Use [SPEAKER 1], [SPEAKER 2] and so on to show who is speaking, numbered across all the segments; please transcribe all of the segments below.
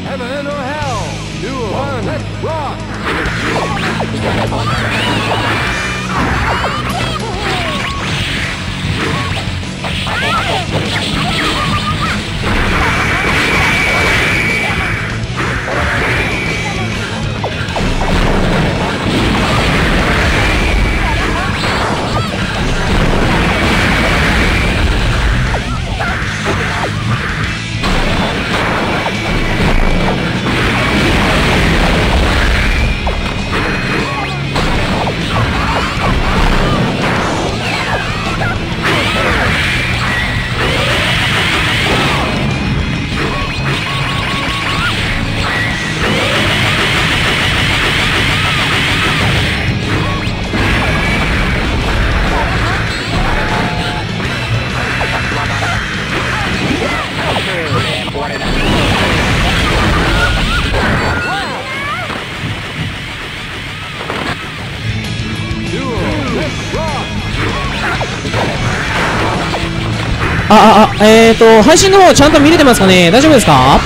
[SPEAKER 1] Heaven or hell? Duel. One. Let's rock.
[SPEAKER 2] 配信の方ちゃんと見れてますかね。大丈夫ですか。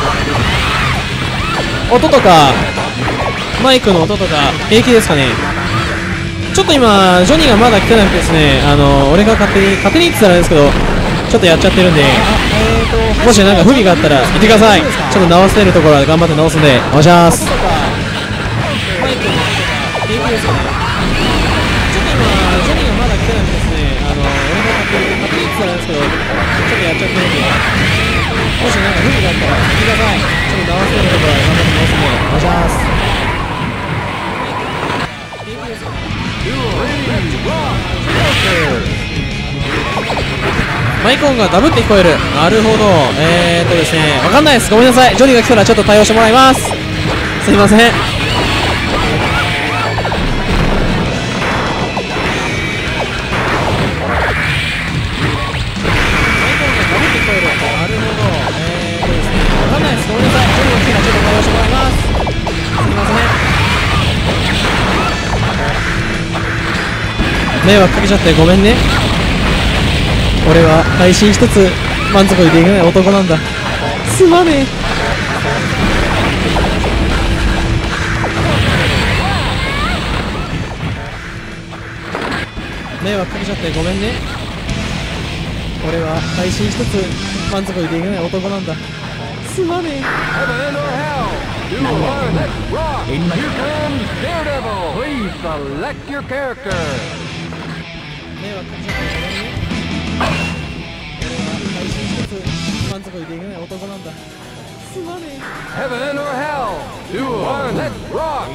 [SPEAKER 2] 音とかマイクの音とか平気ですかね。ちょっと今ジョニーがまだ来てなくてですね、俺が勝手にって言ったらあれですけど、ちょっとやっちゃってるんで、もしなんか不備があったら言ってください。ちょっと直せるところは頑張って直すんでお願いします。マイクの音とか平気ですかね。ちょっと今ジョニーがまだ来てなくてですね、俺が勝手にって言ったらあれですけど、ちょっとやっちゃってるんで、もしなんか不備があったら言ってください。ちょっと直せるところは頑張って直すんでお願いします。マイク音がダブって聞こえる。なるほど。ですね、わかんないです。ごめんなさい。ジョニーが来たらちょっと対応してもらいます。すいません。迷惑かけちゃってごめんね。俺は配信一つ満足できない男なんだ。すまねえ。迷惑かけちゃってごめんね。俺は配信一つ満足できない男なんだ。すまねえ。
[SPEAKER 1] Heaven or hell? Duel. One. Let's rock. Here comes Daredevil. Please select your character.
[SPEAKER 2] 迷惑かけちゃってごめんね。俺は配信一つ満足できない男なんだ。すまねえ。
[SPEAKER 1] Heaven or hell? Duel. One. Let's rock.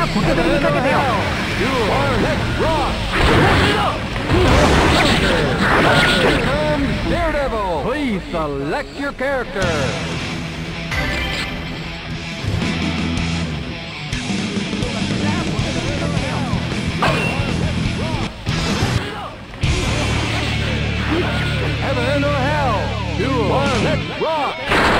[SPEAKER 1] 突然にかけてよ。Here comes Daredevil. Please select your character. Heaven or hell. Duel. Let's rock.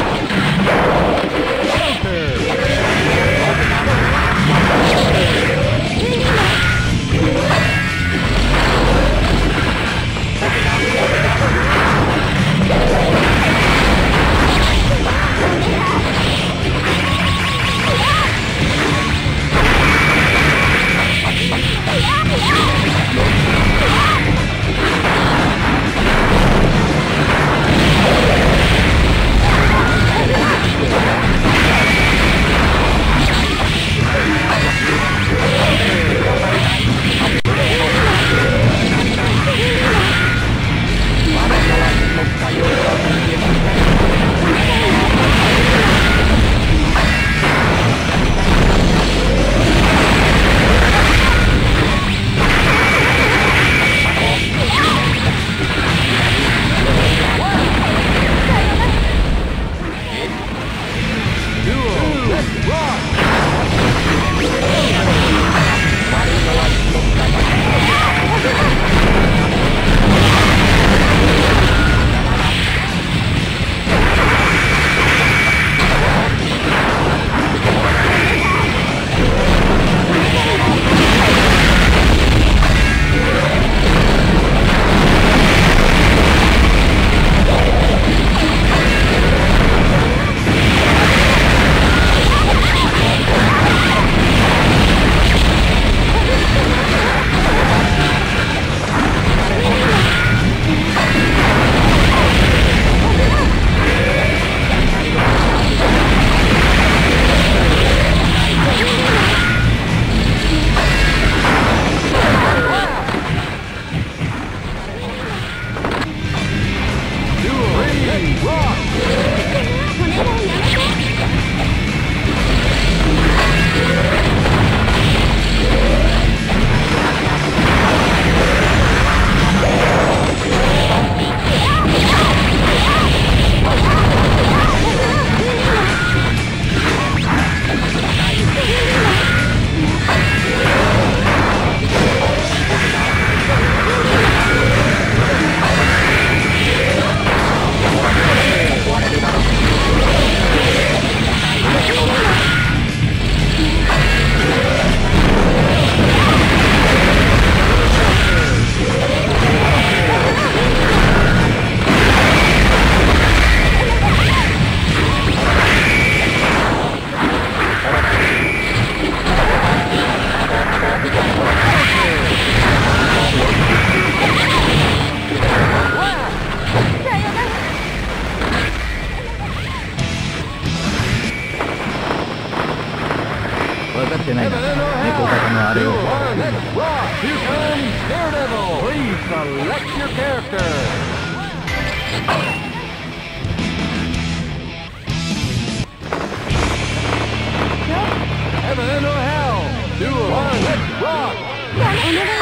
[SPEAKER 1] Select your character. Heaven or hell. Duel. Let's rock.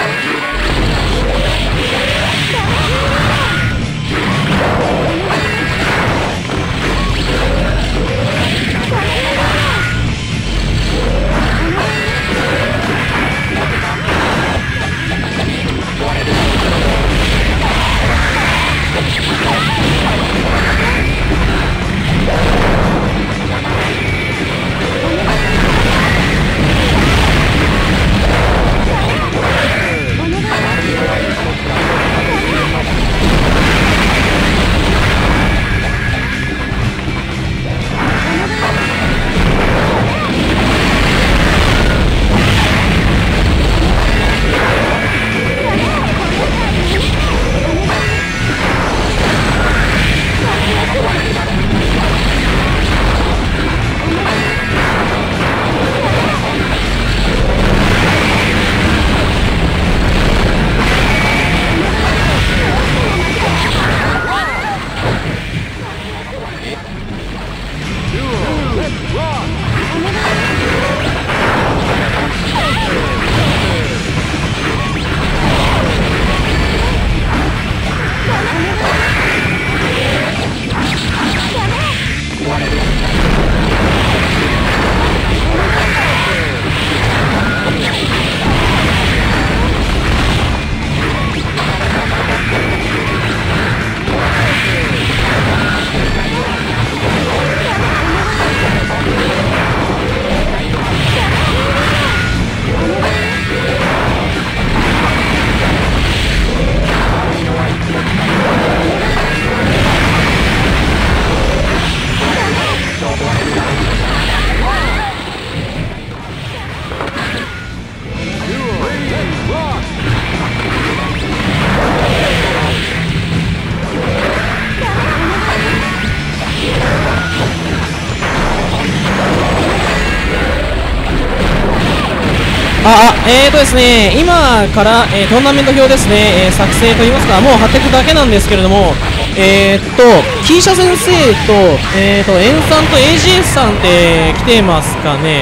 [SPEAKER 2] ですね、今から、トーナメント表ですね、作成といいますか、もう貼っていくだけなんですけれども、キーシャ先生と、エンさんと AGS さんって来てますかね。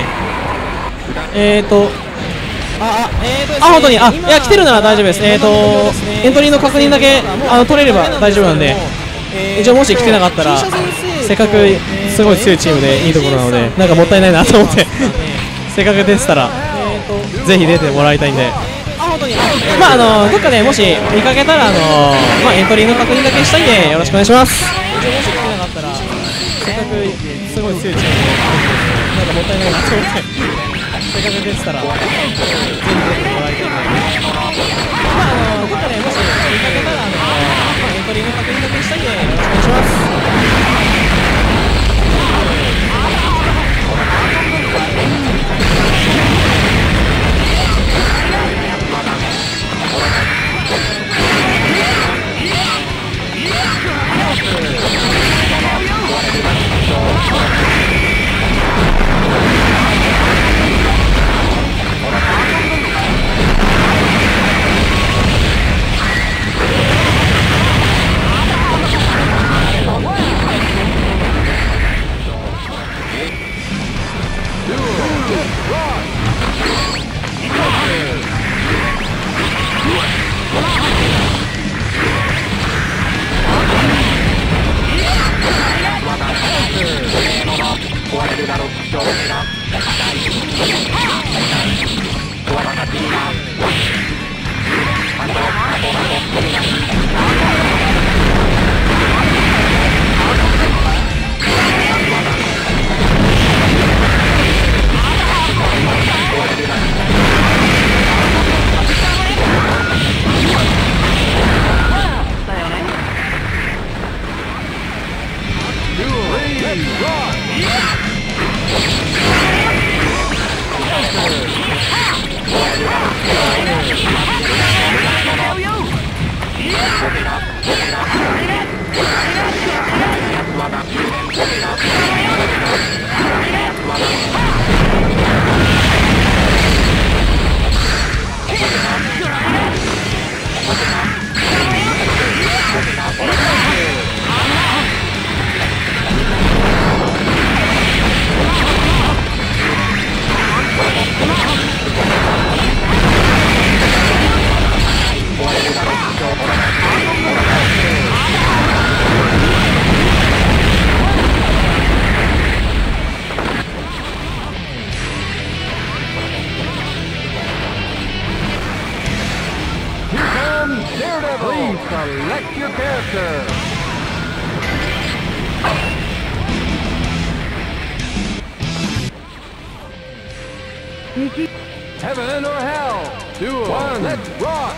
[SPEAKER 2] 本当に、いや、来てるなら大丈夫です。エントリーの確認だけ取れれば大丈夫なんで、一応もし来てなかったら、せっかくすごい強いチームでいいところなので、なんかもったいないなと思って、せっかく出てたら、ぜひ出てもらいたいんで、どっかでもし見かけたら、エントリーの確認だけしたいんで、よろしくお願いします。一応もし来てなかったら、せっかくすごい強いチームで、なんかもったいないなと思って、せっかく出てたら、ぜひ出てもらいたいんで、どっかでもし見かけたら、エントリーの確認だけしたいんで、よろしくお願いします。
[SPEAKER 1] Please select your character. Heaven or hell? Duel. One. Let's rock.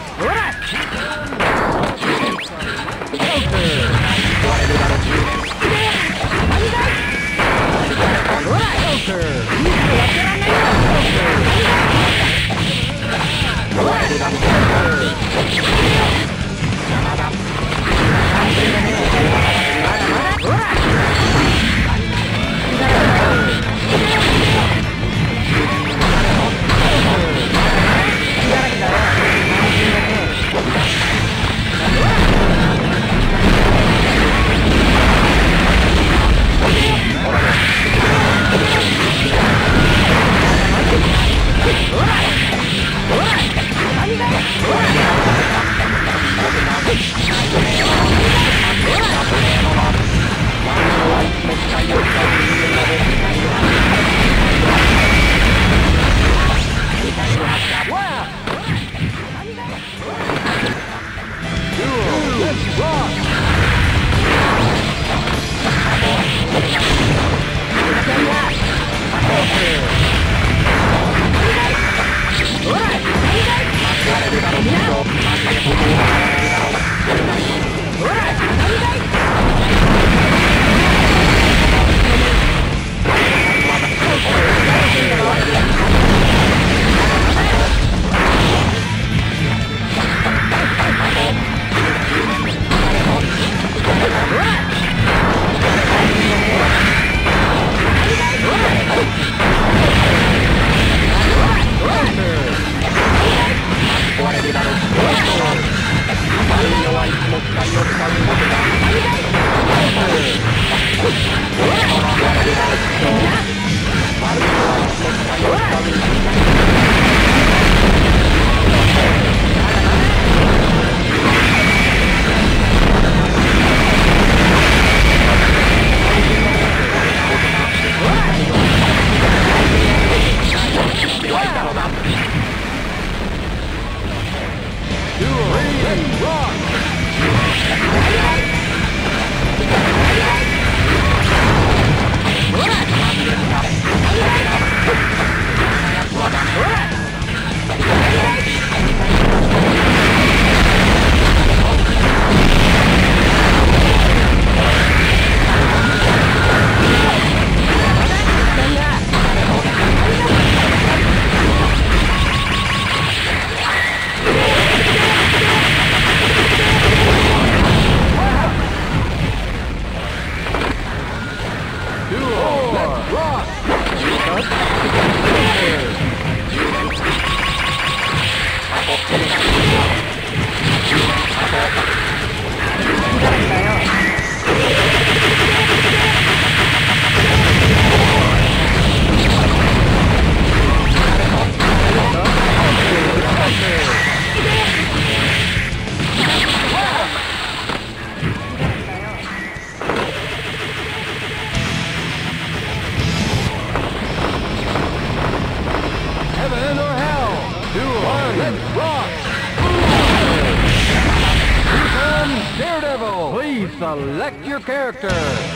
[SPEAKER 1] select your character.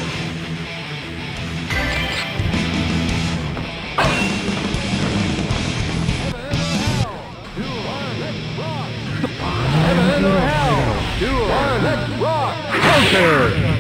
[SPEAKER 1] Heaven or hell, duel or let's rock. Counter.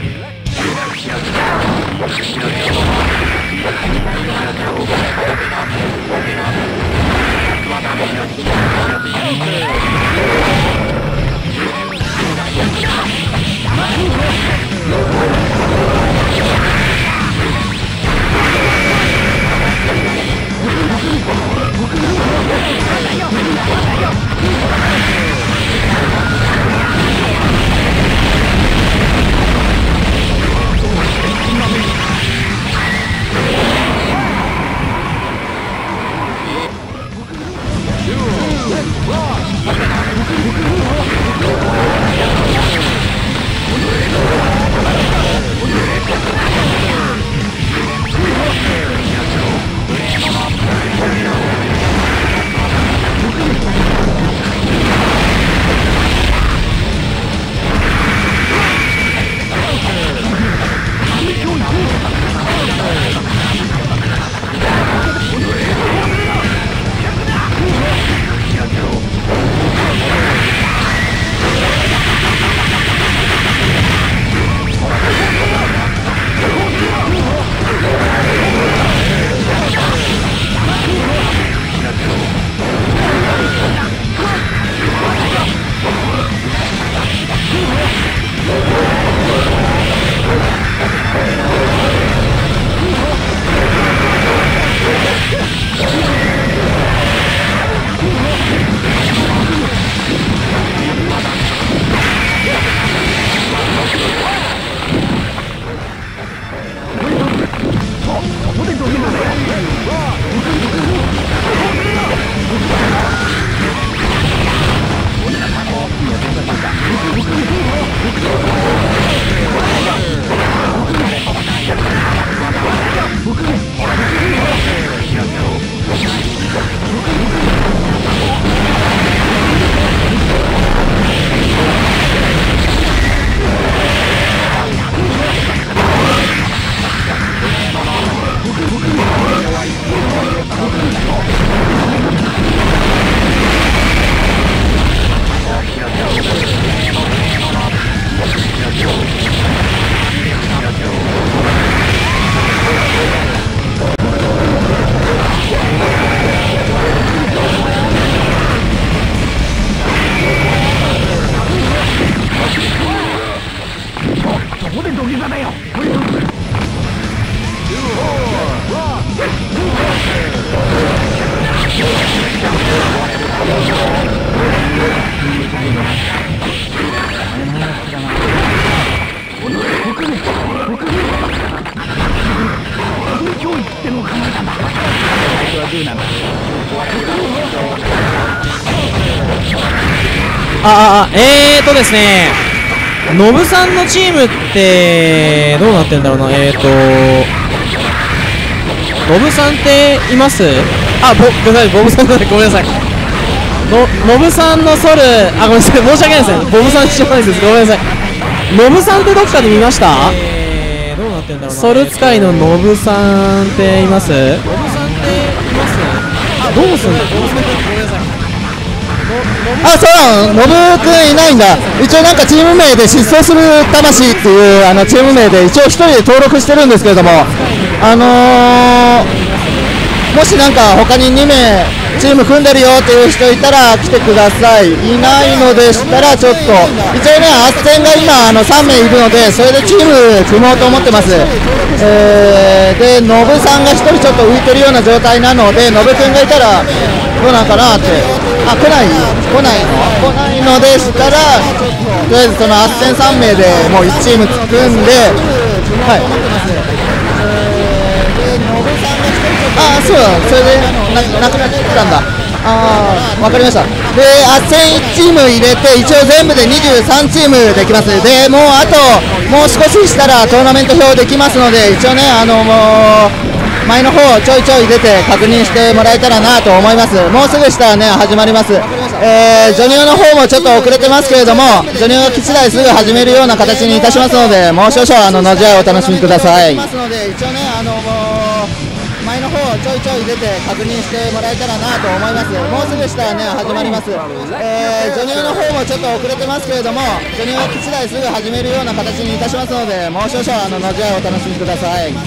[SPEAKER 2] ですね、ノブさんのチームってどうなってんだろうな。ノブさんっています？あ、ごめんなさい、ボブさんだね、ごめんなさい。ノブさんのソル、あ、ごめんなさい、申し訳ないですね、ボブさん知らないです、ごめんなさい。ノブさんってどっかで見ました？どうなってんだろうな。ソル使いのノブさんっています？ノブさんっています？あ、どうすんだ、ごめんなさい。
[SPEAKER 3] あ、そうなの、ノブくんいないんだ。一応なんかチーム名で疾走する魂っていうチーム名で一応1人で登録してるんですけれども、もしなんか他に2名チーム組んでるよっていう人いたら来てください。いないのでしたらちょっと一応ね、あっせんが今3名いるので、それでチーム組もうと思ってます。でノブさんが1人ちょっと浮いてるような状態なので、ノブくんがいたらどうなんかなって。あ、来ないのでしたら、とりあえずそのあっせん3名でもう1チーム組んで、はい、あ、そうだ、それでなくなってたんだ。ああ、わかりました。で、あっせん1チーム入れて、一応全部で23チームできます。で、もう少ししたらトーナメント表できますので、一応ね、もう前の方ちょいちょい出て確認してもらえたらなと思います。もうすぐしたらね始まります。ジョニオの方もちょっと遅れてますけれども、ジョニオが来次第すぐ始めるような形にいたしますので、もう少々のじ合いお楽しみください。ますので一応ね前の方ちょいちょい出て確認してもらえたらなと思います。もうすぐしたらね始まります。ジョニオの方もちょっと遅れてますけれども、ジョニオが来次第すぐ始めるような形にいたしますので、もう少々のじ合いお楽しみください。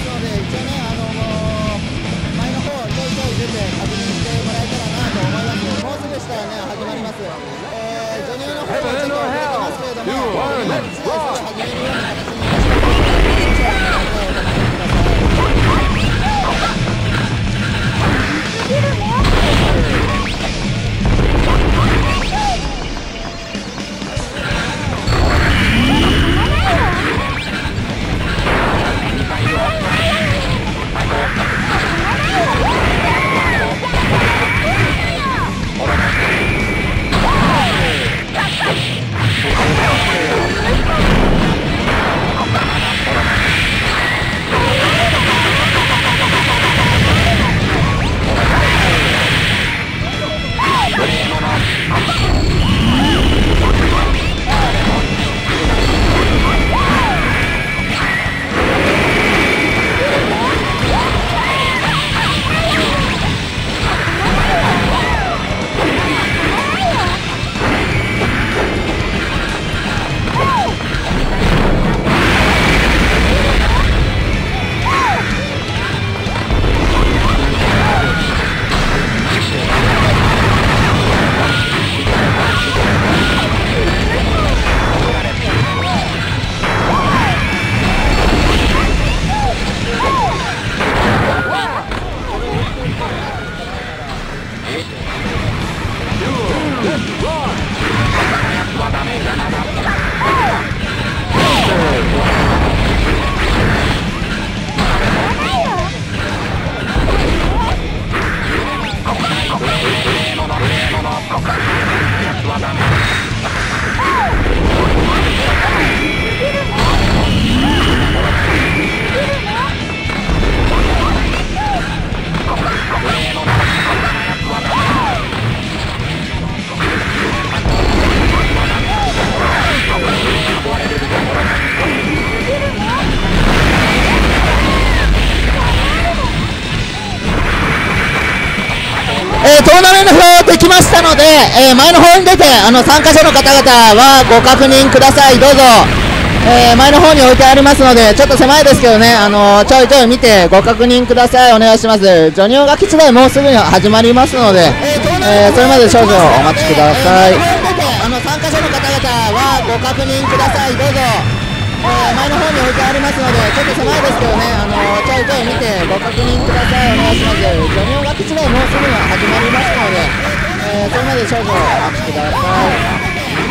[SPEAKER 3] トーナメント表できましたので、前の方に出て参加者の方々はご確認ください。どうぞ、前の方に置いてありますので、ちょっと狭いですけどね、ちょいちょい見てご確認ください。お願いします。ジョニオが基地代もうすぐに始まりますので、それまで少々お待ちください。参加者の方々はご確認ください。どうぞ、前の方に置いてありますので、ちょっと狭いですけどね、ちょいちょい見てご確認ください。お願いします。ジョニオが基地代もうすぐに始まりますので、それまで少々お待ちください。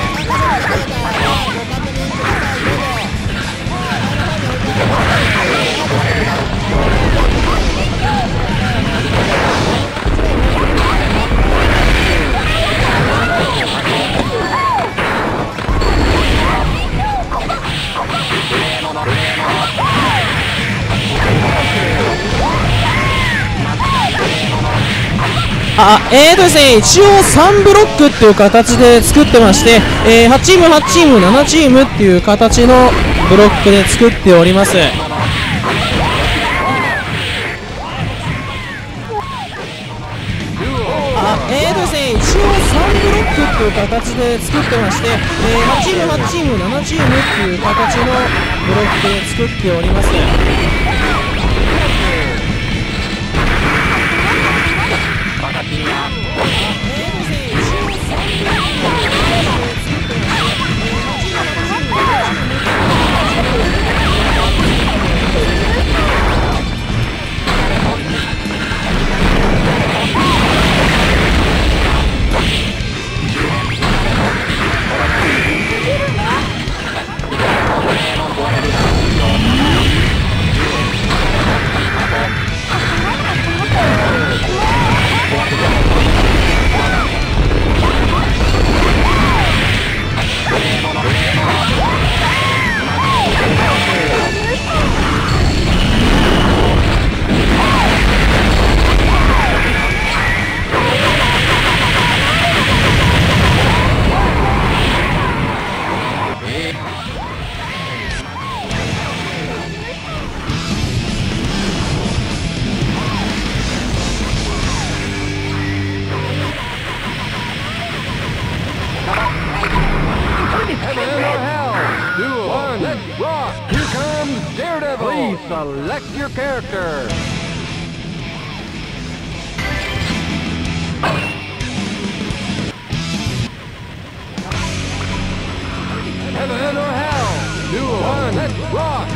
[SPEAKER 2] ですね、一応3ブロックっていう形で作ってまして、8チーム、8チーム、7チームっていう形のブロックで作っております。ですね、一応3ブロックっていう形で作ってまして、8チーム、8チーム、7チームっていう形のブロックで作っております。
[SPEAKER 1] Please select your character. Heaven or hell? Duel 1, let's rock!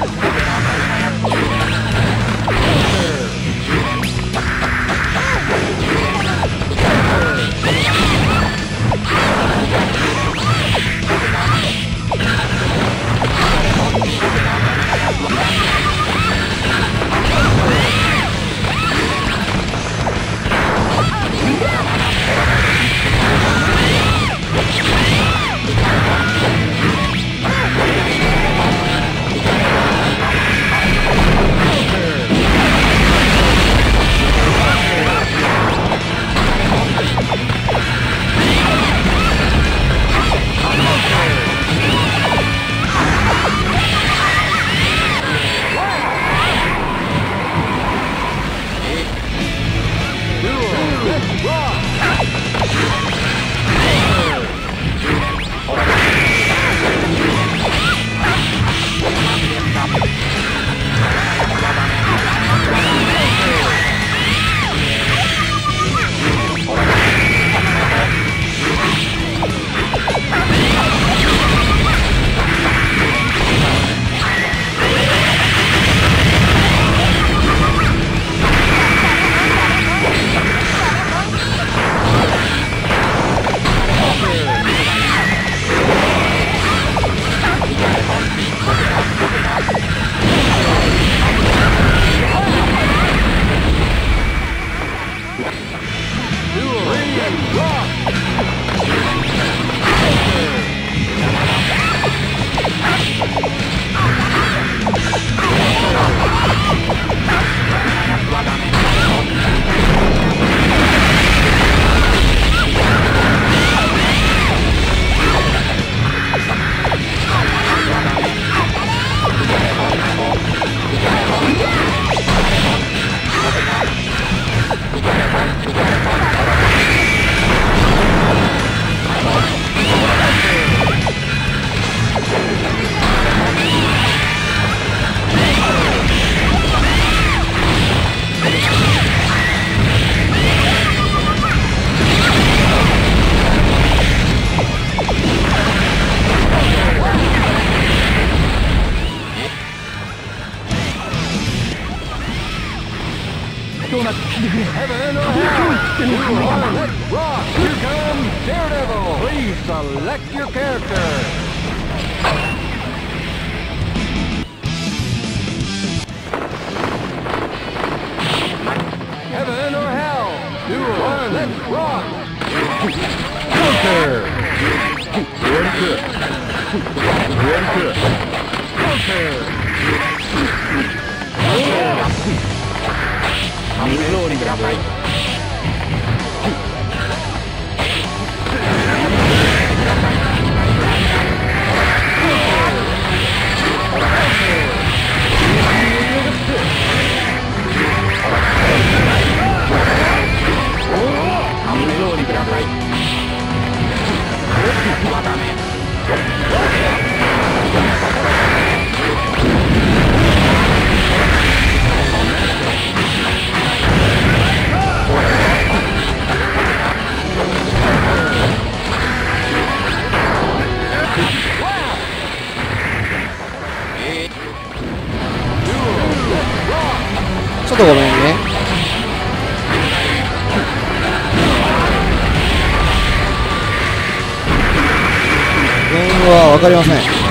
[SPEAKER 1] Heaven or hell? Duel 1, let's rock! Here comes Daredevil! Please select your character. Heaven or hell? Duel 1, let's rock! Counter!
[SPEAKER 3] ちょっとごめんね。原因は分かりません。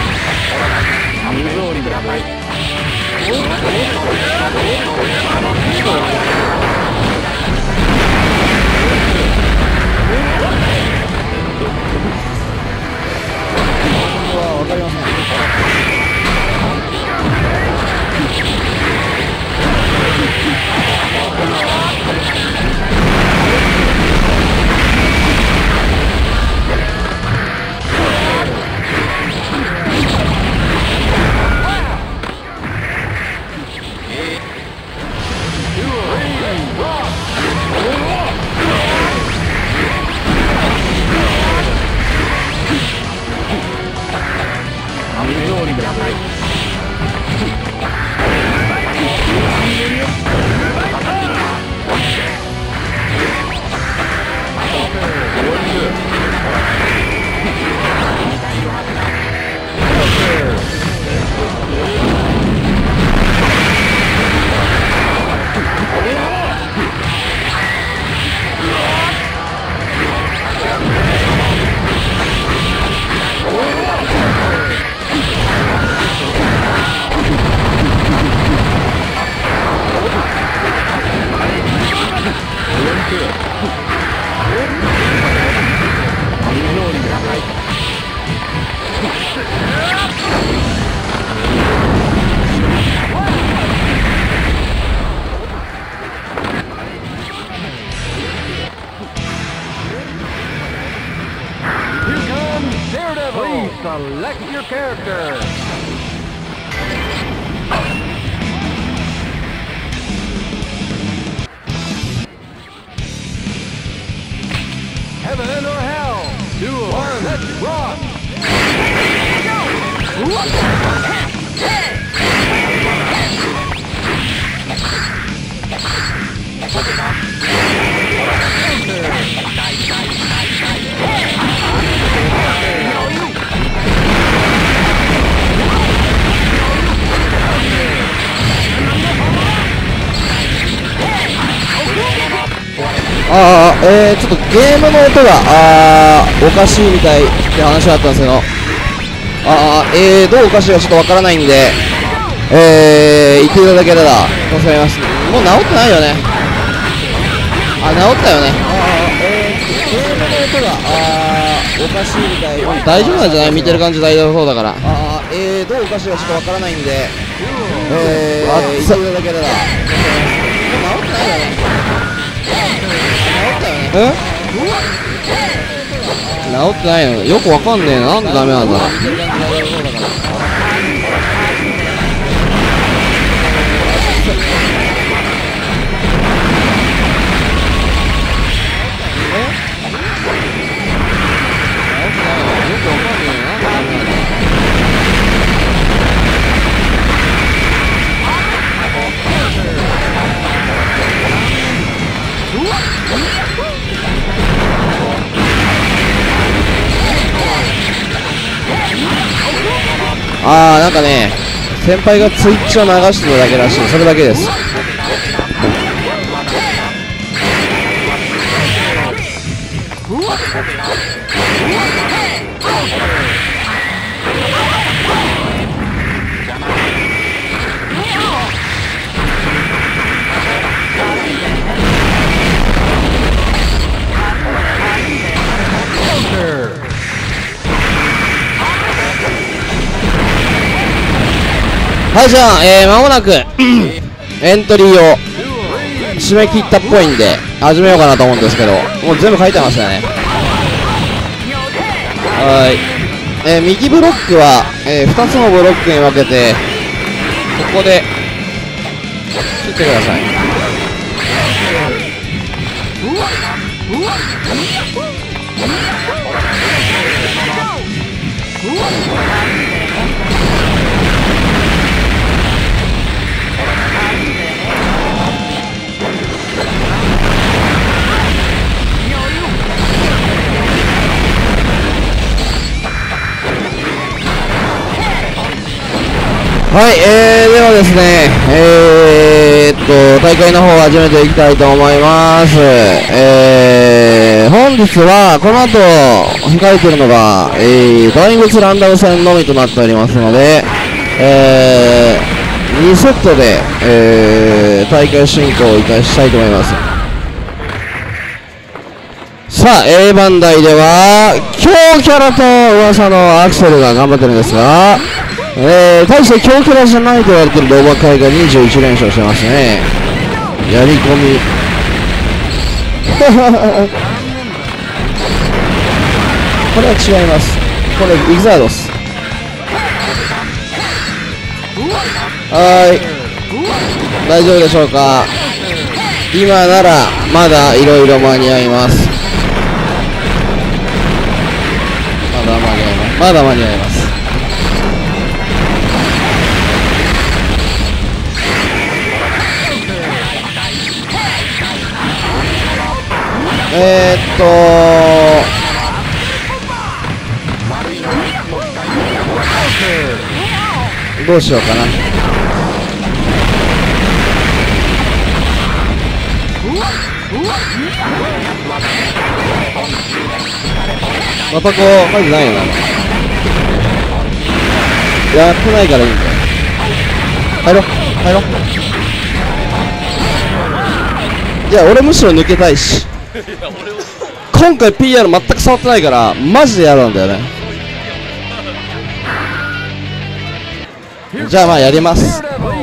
[SPEAKER 3] ちょっとゲームの音がおかしいみたいって話があったんですけど、どうおかしいかちょっとわからないんで、言っていただけたら助かります。もう治ってないよね。治ったよね。ゲームの音がおかしいみたい。大丈夫なんじゃない？見てる感じ大丈夫そうだから。どうおかしいかちょっとわからないんで、言っていただけたら。もう治ってないよね。治ってないのよくわかんねえな。なんでダメなんだ。なんかね、先輩がツイッチを流してるだけらしい。それだけです。はい、じゃあ、間もなくエントリーを締め切ったっぽいんで始めようかなと思うんですけど、もう全部書いてましたね。はい、右ブロックは、2つのブロックに分けてここで切ってください。はい、ではですね、大会の方を始めていきたいと思います。本日はこの後控えているのが、大仏ランダム戦のみとなっておりますので、2セットで、大会進行をいたしたいと思います。さあ、A 番台では強キャラと噂のアクセルが頑張ってるんですが、対して強キャラじゃないと言われているローバ会が21連勝してますね。やり込みこれは違います。これイグザードス。大丈夫でしょうか。今ならまだいろいろ間に合います。まだ間に合います。どうしようかな。またこう書いてないよな。やってないからいいんだよ。入ろう。いや、俺むしろ抜けたいし。今回 PR 全く触ってないからマジで嫌なんだよね。じゃあまあやります。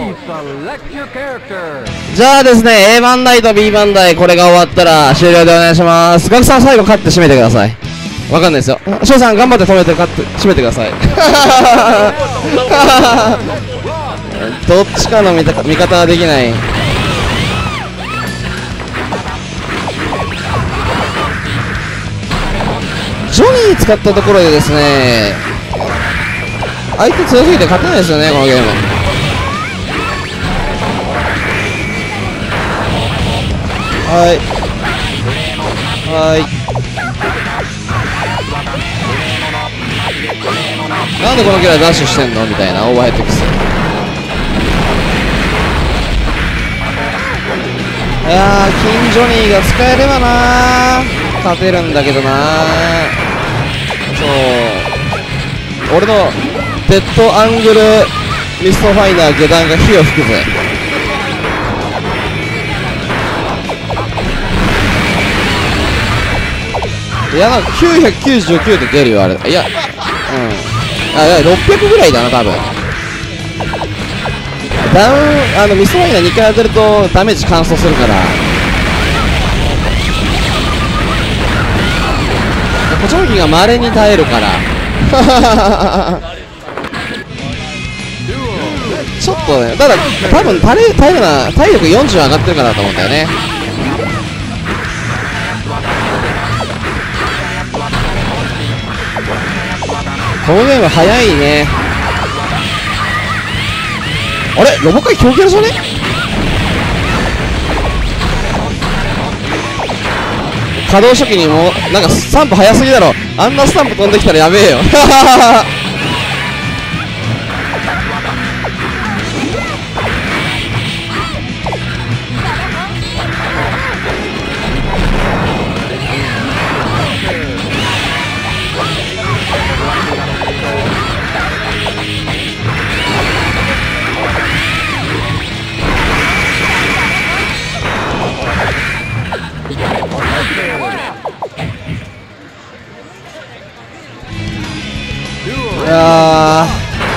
[SPEAKER 3] じゃあですね、A 番台と B 番台これが終わったら終了でお願いします。ガクさん最後勝って締めてください。わかんないですよ。翔さん頑張って止めて勝って締めてください。どっちかの味方はできない。ジョニー使ったところでですね、
[SPEAKER 4] 相手強すぎて勝てないですよね、このゲーム。はいはい。なんでこのキャラダッシュしてんのみたいなオーバーヘッドキス。いやー、金ジョニーが使えればなー勝てるんだけどなー。そう、俺のデッドアングルミストファイナー下段が火を吹くぜ。いや、なんか999で出るよあれ。いや、うん、あ、いや600ぐらいだな多分。ダウンミストファイナー2回当てるとダメージ乾燥するから、補聴器がまれに耐えるからちょっとね、ただ多分耐えるな、体力40上がってるからだと思うんだよね。このゲーム早いね。あれ、ロボカイ強キャラじゃね？稼働初期にもうなんかスタンプ早すぎだろ。あんなスタンプ飛んできたらやべえよいや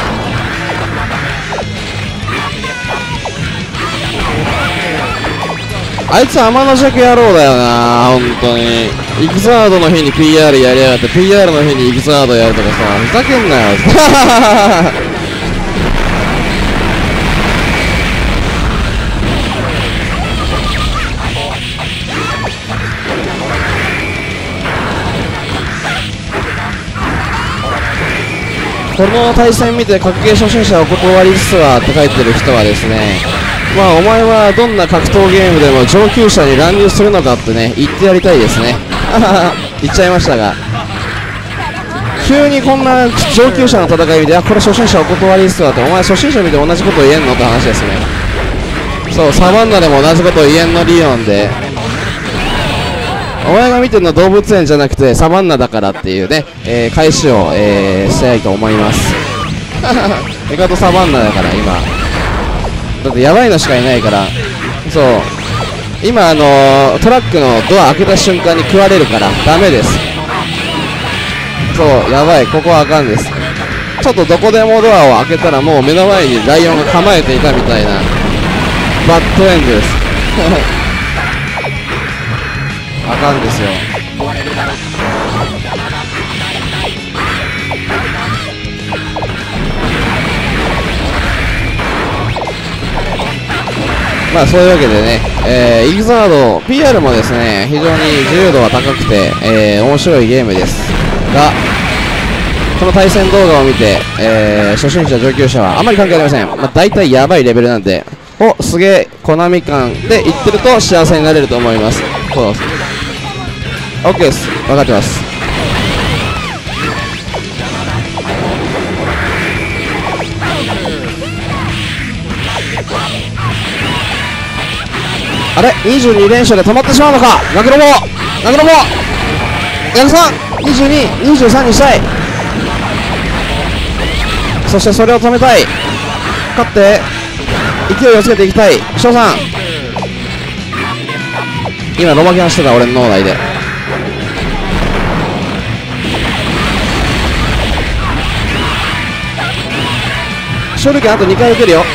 [SPEAKER 4] あいつ天の尺野郎だよな、本当に。イグザードの日に PR やりやがって PR の日にイグザードやるとかさ、ふざけんなよこの対戦見て格ゲー初心者お断りっすわって書いてる人はですね、まあお前はどんな格闘ゲームでも上級者に乱入するのかってね言ってやりたいですね言っちゃいましたが、急にこんな上級者の戦い見て、これ初心者お断りっすわって、お前初心者見て同じこと言えんのって話ですね。そう、サバンナでも同じこと言えんのリオンで、お前が見てるのは動物園じゃなくてサバンナだからっていうね、返しを、したいと思いますメカドサバンナだから今だってやばいのしかいないから。そう、今トラックのドア開けた瞬間に食われるからダメです。そう、やばい、ここはあかんです。ちょっとどこでもドアを開けたらもう目の前にライオンが構えていたみたいなバッドエンドですあかんですよ。まあそういうわけでね、イグザード PR もですね非常に自由度が高くて、面白いゲームですが、この対戦動画を見て、初心者上級者はあまり関係ありません。まあ大体やばいレベルなんで、お、すげえコナミ感で言ってると幸せになれると思います。そうです。OK です。分かってます。あれ22連勝で止まってしまうのか。ガクロボガクロボヤクさん22、23にしたい。そしてそれを止めたい。勝って勢いをつけていきたい。翔さん今ロマキャンしてた俺の脳内で。勝利権あと2回受けるよ。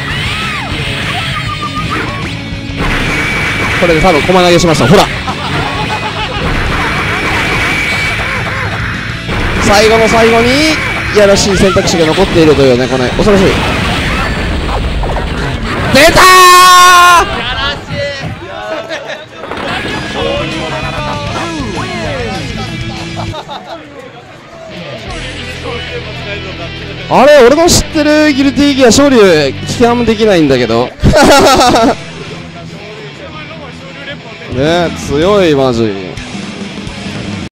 [SPEAKER 4] これで多分駒投げしました。ほら最後の最後にいやらしい選択肢が残っているというね、この恐ろしい。出たーあれ、俺の知ってるギルティギア昇竜批判できないんだけどね、強いマジ。